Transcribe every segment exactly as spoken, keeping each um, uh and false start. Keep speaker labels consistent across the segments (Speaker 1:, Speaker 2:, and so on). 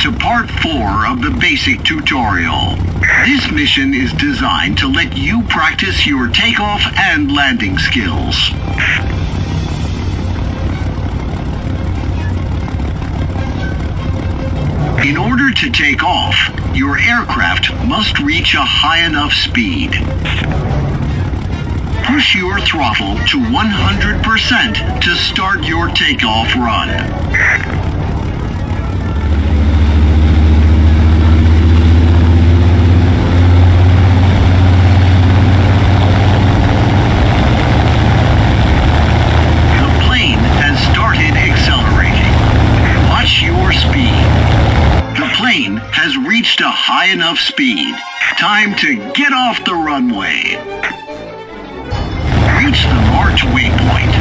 Speaker 1: to part four of the basic tutorial. This mission is designed to let you practice your takeoff and landing skills. In order to take off, your aircraft must reach a high enough speed. Push your throttle to one hundred percent to start your takeoff run. The plane has started accelerating. Watch your speed. The plane has reached a high enough speed. Time to get off the runway. Reach the marked waypoint.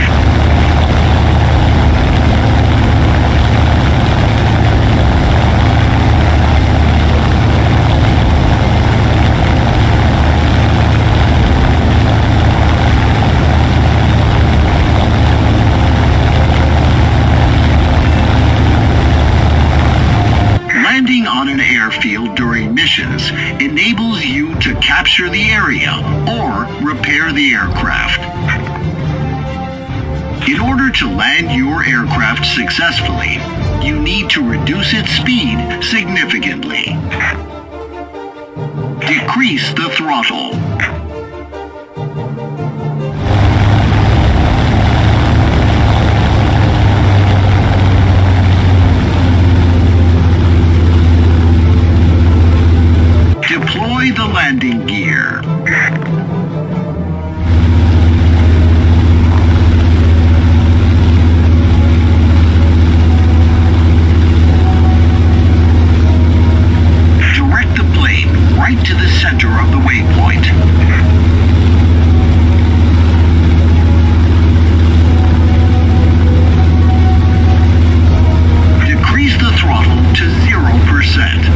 Speaker 1: Landing on an airfield during missions enables you to capture the area or repair the aircraft. In order to land your aircraft successfully, you need to reduce its speed significantly. Decrease the throttle. Deploy the landing gear. Direct the plane right to the center of the waypoint. Decrease the throttle to zero percent.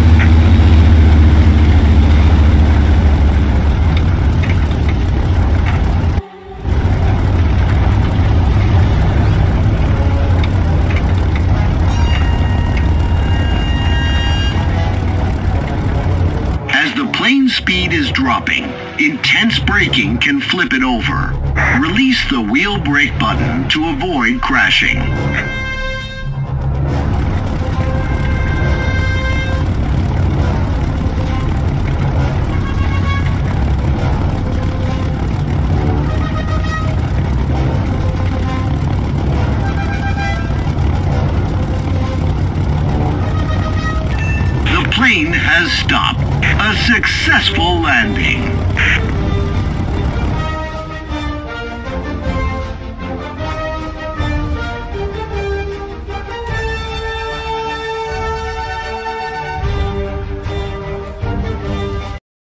Speaker 1: Plane speed is dropping. Intense braking can flip it over. Release the wheel brake button to avoid crashing. The plane has stopped. A successful landing.